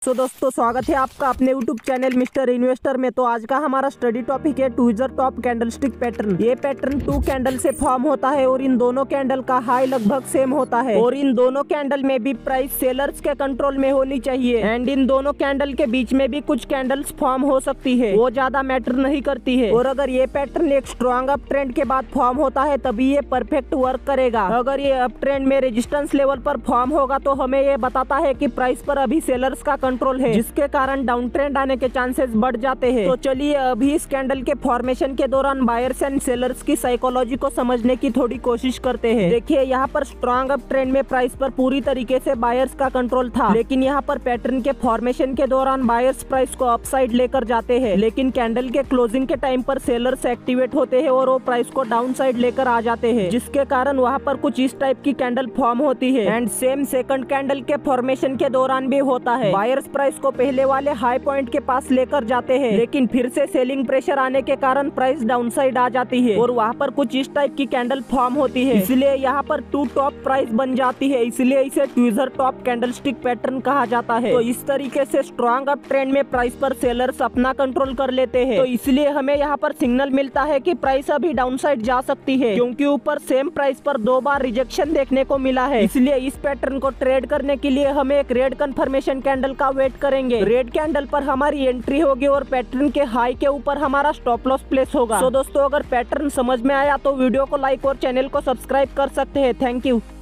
दोस्तों स्वागत है आपका अपने YouTube चैनल मिस्टर इन्वेस्टर में। तो आज का हमारा स्टडी टॉपिक है ट्विज़र टॉप कैंडलस्टिक पैटर्न। ये पैटर्न 2 कैंडल से फॉर्म होता है और इन दोनों कैंडल का हाई लगभग सेम होता है और इन दोनों कैंडल में भी प्राइस सेलर्स के कंट्रोल में होनी चाहिए एंड इन दोनों कैंडल के बीच में भी कुछ कैंडल्स फॉर्म हो सकती है, वो ज्यादा मैटर नहीं करती है। और अगर ये पैटर्न एक स्ट्रॉन्ग अप ट्रेंड के बाद फॉर्म होता है तभी ये परफेक्ट वर्क करेगा। अगर ये अप ट्रेंड में रेजिस्टेंस लेवल पर फॉर्म होगा तो हमें ये बताता है कि प्राइस पर अभी सेलर्स का कंट्रोल है, जिसके कारण डाउन ट्रेंड आने के चांसेस बढ़ जाते हैं। तो चलिए अभी इस कैंडल के फॉर्मेशन के दौरान बायर्स एंड सेलर्स की साइकोलॉजी को समझने की थोड़ी कोशिश करते हैं। देखिए यहाँ पर स्ट्रॉन्ग अप ट्रेंड में प्राइस पर पूरी तरीके से बायर्स का कंट्रोल था, लेकिन यहाँ पर पैटर्न के फॉर्मेशन के दौरान बायर्स प्राइस को अपसाइड लेकर जाते हैं, लेकिन कैंडल के क्लोजिंग के टाइम पर सेलर्स एक्टिवेट होते हैं और वो प्राइस को डाउन साइड लेकर आ जाते हैं, जिसके कारण वहाँ पर कुछ इस टाइप की कैंडल फॉर्म होती है। एंड सेम सेकंड कैंडल के फॉर्मेशन के दौरान भी होता है। बायर्स प्राइस को पहले वाले हाई पॉइंट के पास लेकर जाते हैं, लेकिन फिर से सेलिंग प्रेशर आने के कारण प्राइस डाउन साइड आ जाती है और वहाँ पर कुछ इस टाइप की कैंडल फॉर्म होती है, इसलिए यहाँ पर 2 टॉप प्राइस बन जाती है, इसलिए इसे ट्विज़र टॉप कैंडलस्टिक पैटर्न कहा जाता है। तो इस तरीके से स्ट्रॉन्ग अप ट्रेंड में प्राइस पर सेलर्स अपना कंट्रोल कर लेते हैं, तो इसलिए हमें यहाँ पर सिग्नल मिलता है कि प्राइस अभी डाउन साइड जा सकती है, क्योंकि ऊपर सेम प्राइस पर 2 बार रिजेक्शन देखने को मिला है। इसलिए इस पैटर्न को ट्रेड करने के लिए हमें एक रेड कंफर्मेशन कैंडल का वेट करेंगे। रेड कैंडल पर हमारी एंट्री होगी और पैटर्न के हाई के ऊपर हमारा स्टॉप लॉस प्लेस होगा। तो दोस्तों अगर पैटर्न समझ में आया तो वीडियो को लाइक और चैनल को सब्सक्राइब कर सकते हैं। Thank you.